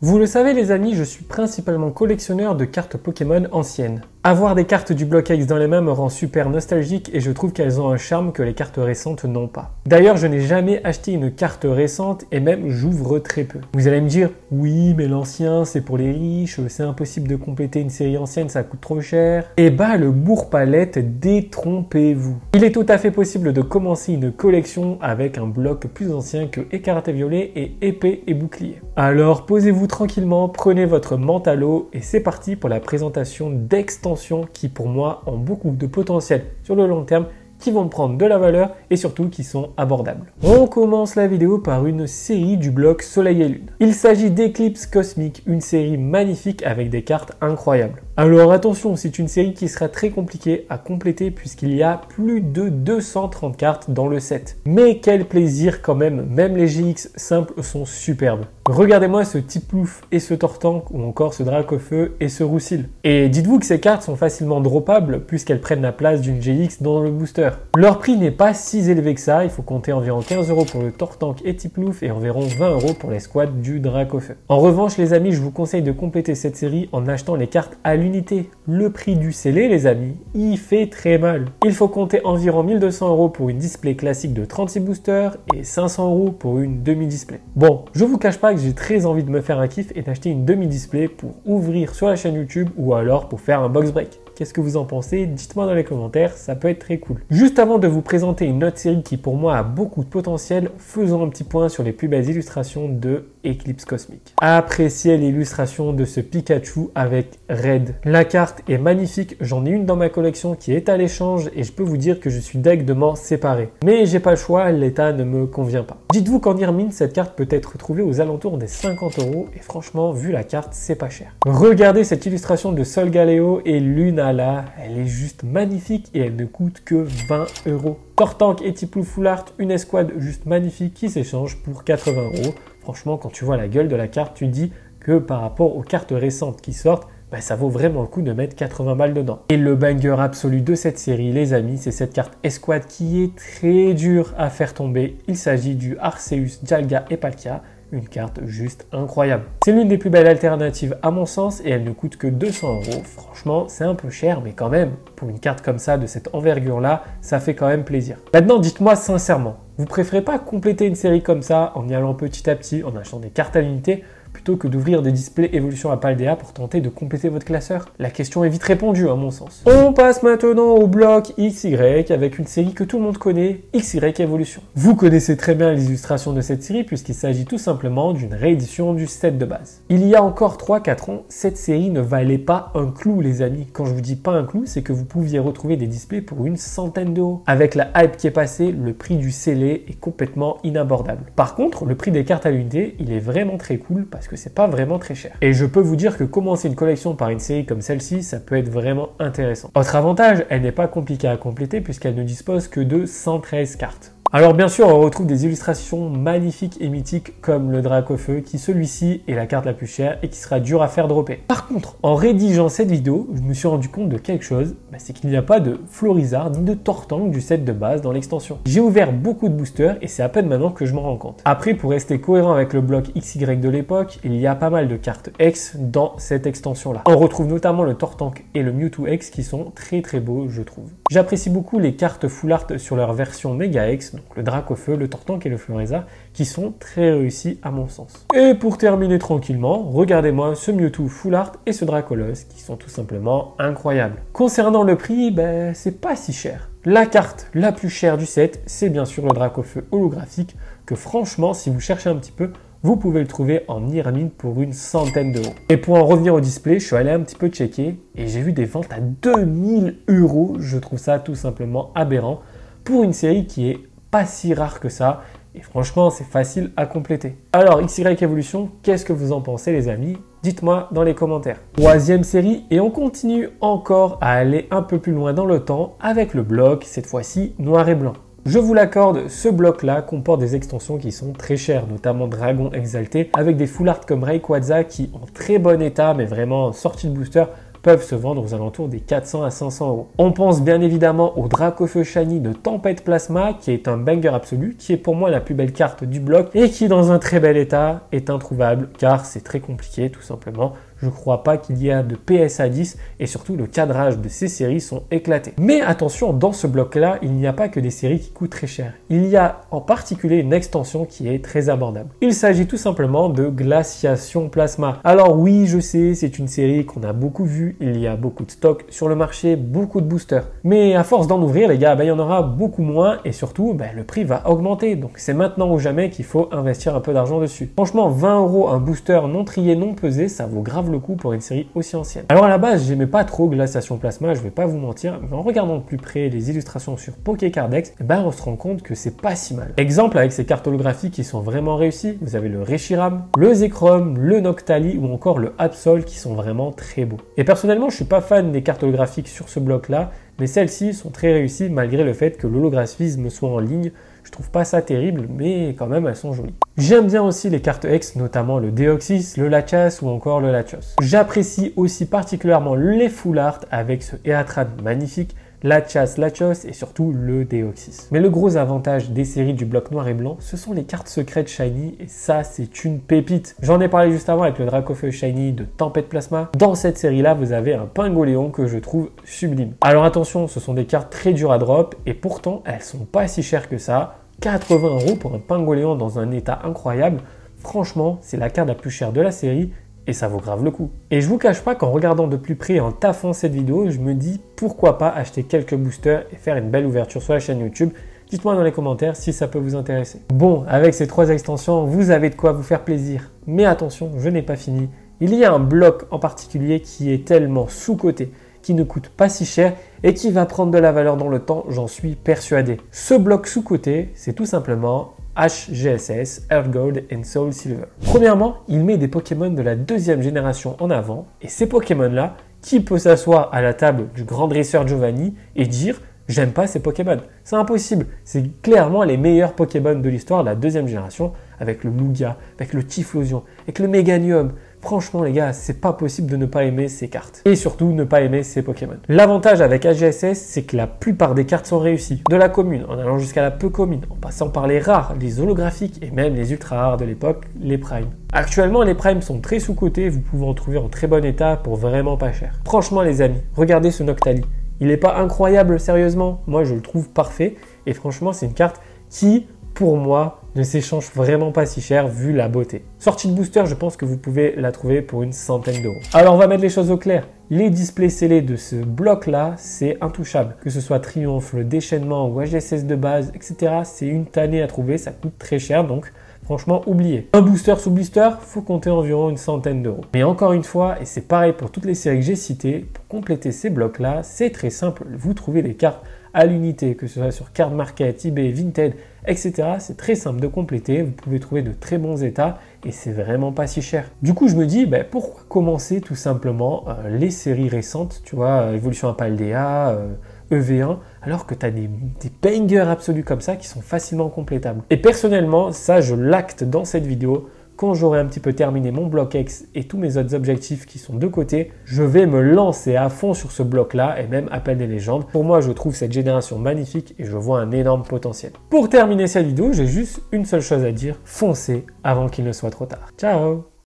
Vous le savez les amis, je suis principalement collectionneur de cartes Pokémon anciennes. Avoir des cartes du bloc X dans les mains me rend super nostalgique et je trouve qu'elles ont un charme que les cartes récentes n'ont pas. D'ailleurs, je n'ai jamais acheté une carte récente et même j'ouvre très peu. Vous allez me dire, oui mais l'ancien c'est pour les riches, c'est impossible de compléter une série ancienne, ça coûte trop cher. Et bah le bourre-palette, détrompez-vous. Il est tout à fait possible de commencer une collection avec un bloc plus ancien que Écarlate et Violet et Épée et Bouclier. Alors posez-vous tranquillement, prenez votre mentalo et c'est parti pour la présentation d'extensions qui pour moi ont beaucoup de potentiel sur le long terme, qui vont prendre de la valeur et surtout qui sont abordables. On commence la vidéo par une série du bloc Soleil et Lune. Il s'agit d'Eclipse Cosmic, une série magnifique avec des cartes incroyables. Alors attention, c'est une série qui sera très compliquée à compléter puisqu'il y a plus de 230 cartes dans le set. Mais quel plaisir quand même, même les GX simples sont superbes. Regardez-moi ce Tiplouf et ce Tortank ou encore ce Dracofeu et ce Roussil. Et dites-vous que ces cartes sont facilement droppables puisqu'elles prennent la place d'une GX dans le booster. Leur prix n'est pas si élevé que ça, il faut compter environ 15 € pour le Tortank et Tiplouf et environ 20 € pour les squads du Dracofeu. En revanche les amis, je vous conseille de compléter cette série en achetant les cartes à l'unité. Le prix du scellé les amis, il fait très mal. Il faut compter environ 1200 € pour une display classique de 36 boosters et 500 € pour une demi-display. Bon, je vous cache pas que j'ai très envie de me faire un kiff et d'acheter une demi-display pour ouvrir sur la chaîne YouTube ou alors pour faire un box break. Qu'est-ce que vous en pensez? Dites-moi dans les commentaires, ça peut être très cool. Juste avant de vous présenter une autre série qui pour moi a beaucoup de potentiel, faisons un petit point sur les plus belles illustrations de Eclipse Cosmic. Appréciez l'illustration de ce Pikachu avec Red. La carte est magnifique, j'en ai une dans ma collection qui est à l'échange et je peux vous dire que je suis deg de m'en séparer. Mais j'ai pas le choix, l'état ne me convient pas. Dites-vous qu'en Irmine, cette carte peut être trouvée aux alentours des 50 € et franchement, vu la carte, c'est pas cher. Regardez cette illustration de Solgaleo et Lunala, elle est juste magnifique et elle ne coûte que 20 €. Tortank et Tiplouf Full Art, une escouade juste magnifique qui s'échange pour 80 €. Franchement, quand tu vois la gueule de la carte, tu dis que par rapport aux cartes récentes qui sortent, bah, ça vaut vraiment le coup de mettre 80 balles dedans. Et le banger absolu de cette série, les amis, c'est cette carte escouade qui est très dure à faire tomber. Il s'agit du Arceus, Dialga et Palkia. Une carte juste incroyable. C'est l'une des plus belles alternatives à mon sens et elle ne coûte que 200 €. Franchement, c'est un peu cher, mais quand même, pour une carte comme ça, de cette envergure-là, ça fait quand même plaisir. Maintenant, dites-moi sincèrement, vous préférez pas compléter une série comme ça en y allant petit à petit, en achetant des cartes à l'unité, plutôt que d'ouvrir des displays évolution à Paldea pour tenter de compléter votre classeur? La question est vite répondue à mon sens. On passe maintenant au bloc XY avec une série que tout le monde connaît, XY Evolution. Vous connaissez très bien les illustrations de cette série puisqu'il s'agit tout simplement d'une réédition du set de base. Il y a encore 3-4 ans, cette série ne valait pas un clou les amis. Quand je vous dis pas un clou, c'est que vous pouviez retrouver des displays pour une centaine d'euros. Avec la hype qui est passée, le prix du scellé est complètement inabordable. Par contre, le prix des cartes à l'unité, il est vraiment très cool parce que c'est pas vraiment très cher. Et je peux vous dire que commencer une collection par une série comme celle-ci, ça peut être vraiment intéressant. Autre avantage, elle n'est pas compliquée à compléter puisqu'elle ne dispose que de 113 cartes. Alors bien sûr, on retrouve des illustrations magnifiques et mythiques comme le Dracofeu qui celui-ci est la carte la plus chère et qui sera dur à faire dropper. Par contre, en rédigeant cette vidéo, je me suis rendu compte de quelque chose, c'est qu'il n'y a pas de Florizard ni de Tortank du set de base dans l'extension. J'ai ouvert beaucoup de boosters et c'est à peine maintenant que je m'en rends compte. Après, pour rester cohérent avec le bloc XY de l'époque, il y a pas mal de cartes X dans cette extension-là. On retrouve notamment le Tortank et le Mewtwo X qui sont très beaux, je trouve. J'apprécie beaucoup les cartes Full Art sur leur version Mega X, donc le Dracofeu, le Tortank et le Florizard, qui sont très réussis à mon sens. Et pour terminer tranquillement, regardez-moi ce Mewtwo Full Art et ce Dracolos, qui sont tout simplement incroyables. Concernant le prix, c'est pas si cher. La carte la plus chère du set, c'est bien sûr le Dracofeu holographique, que franchement, si vous cherchez un petit peu, vous pouvez le trouver en Irmine pour une centaine d'euros. Et pour en revenir au display, je suis allé un petit peu checker et j'ai vu des ventes à 2000 €. Je trouve ça tout simplement aberrant pour une série qui est pas si rare que ça et franchement c'est facile à compléter. Alors XY Evolution, qu'est-ce que vous en pensez les amis? Dites-moi dans les commentaires. Troisième série et on continue encore à aller un peu plus loin dans le temps avec le bloc, cette fois-ci noir et blanc. Je vous l'accorde, ce bloc-là comporte des extensions qui sont très chères, notamment Dragon Exalté, avec des full art comme Rayquaza qui en très bon état, mais vraiment sorti de booster, peuvent se vendre aux alentours des 400 à 500 euros. On pense bien évidemment au Dracofeu Shiny de Tempête Plasma qui est un banger absolu, qui est pour moi la plus belle carte du bloc et qui dans un très bel état est introuvable car c'est très compliqué tout simplement. Je ne crois pas qu'il y a de PSA 10 et surtout le cadrage de ces séries sont éclatés. Mais attention, dans ce bloc-là, il n'y a pas que des séries qui coûtent très cher. Il y a en particulier une extension qui est très abordable. Il s'agit tout simplement de Glaciation Plasma. Alors oui, je sais, c'est une série qu'on a beaucoup vue, il y a beaucoup de stocks sur le marché, beaucoup de boosters. Mais à force d'en ouvrir, les gars, il y en aura beaucoup moins et surtout, le prix va augmenter. Donc c'est maintenant ou jamais qu'il faut investir un peu d'argent dessus. Franchement, 20 euros un booster non trié, non pesé, ça vaut grave le coup pour une série aussi ancienne. Alors à la base, j'aimais pas trop Glaciation Plasma, je vais pas vous mentir, mais en regardant de plus près les illustrations sur Pokécardex, on se rend compte que c'est pas si mal. Exemple avec ces cartes holographiques qui sont vraiment réussies, vous avez le Reshiram, le Zekrom, le Noctali ou encore le Absol qui sont vraiment très beaux. Et personnellement, je suis pas fan des cartes holographiques sur ce bloc-là, mais celles-ci sont très réussies malgré le fait que l'holographisme soit en ligne. Je trouve pas ça terrible, mais quand même elles sont jolies. J'aime bien aussi les cartes X, notamment le Deoxys, le Lachas ou encore le Latios. J'apprécie aussi particulièrement les full art avec ce Eatran magnifique, Lachas, Latios et surtout le Deoxys. Mais le gros avantage des séries du bloc noir et blanc, ce sont les cartes secrètes Shiny et ça c'est une pépite. J'en ai parlé juste avant avec le Dracofeu Shiny de Tempête Plasma. Dans cette série-là, vous avez un Pingoléon que je trouve sublime. Alors attention, ce sont des cartes très dures à drop et pourtant elles sont pas si chères que ça. 80 euros pour un Pingoléon dans un état incroyable. Franchement, c'est la carte la plus chère de la série. Et ça vaut grave le coup. Et je vous cache pas qu'en regardant de plus près et en taffant cette vidéo, je me dis pourquoi pas acheter quelques boosters et faire une belle ouverture sur la chaîne YouTube. Dites-moi dans les commentaires si ça peut vous intéresser. Bon, avec ces 3 extensions, vous avez de quoi vous faire plaisir. Mais attention, je n'ai pas fini. Il y a un bloc en particulier qui est tellement sous-coté, qui ne coûte pas si cher et qui va prendre de la valeur dans le temps, j'en suis persuadé. Ce bloc sous-coté, c'est tout simplement HGSS, Earth Gold and Soul Silver. Premièrement, il met des Pokémon de la 2e génération en avant et ces Pokémon-là, qui peut s'asseoir à la table du grand dresseur Giovanni et dire « j'aime pas ces Pokémon ». C'est impossible, c'est clairement les meilleurs Pokémon de l'histoire de la 2e génération avec le Lugia, avec le Typhlosion, avec le Meganium. Franchement les gars, c'est pas possible de ne pas aimer ces cartes. Et surtout ne pas aimer ces Pokémon. L'avantage avec HGSS, c'est que la plupart des cartes sont réussies. De la commune, en allant jusqu'à la peu commune, en passant par les rares, les holographiques et même les ultra rares de l'époque, les primes. Actuellement, les primes sont très sous-cotés, vous pouvez en trouver en très bon état pour vraiment pas cher. Franchement les amis, regardez ce Noctali. Il n'est pas incroyable sérieusement, moi je le trouve parfait. Et franchement c'est une carte qui, pour moi, ne s'échange vraiment pas si cher vu la beauté. Sortie de booster, je pense que vous pouvez la trouver pour une centaine d'euros. Alors on va mettre les choses au clair. Les displays scellés de ce bloc-là, c'est intouchable. Que ce soit Triomphe, le déchaînement ou HGSS de base, etc. C'est une tannée à trouver, ça coûte très cher donc franchement oubliez. Un booster sous blister, faut compter environ une centaine d'euros. Mais encore une fois, et c'est pareil pour toutes les séries que j'ai citées, pour compléter ces blocs-là, c'est très simple. Vous trouvez des cartes à l'unité, que ce soit sur Card Market, eBay, Vinted, etc. C'est très simple de compléter, vous pouvez trouver de très bons états et c'est vraiment pas si cher. Du coup, je me dis, pourquoi commencer tout simplement les séries récentes, tu vois, Evolution Paldea, EV1, alors que tu as des bangers absolus comme ça qui sont facilement complétables. Et personnellement, ça je l'acte dans cette vidéo. Quand j'aurai un petit peu terminé mon bloc X et tous mes autres objectifs qui sont de côté, je vais me lancer à fond sur ce bloc-là et même Appel des légendes. Pour moi, je trouve cette génération magnifique et je vois un énorme potentiel. Pour terminer cette vidéo, j'ai juste une seule chose à dire, foncez avant qu'il ne soit trop tard. Ciao!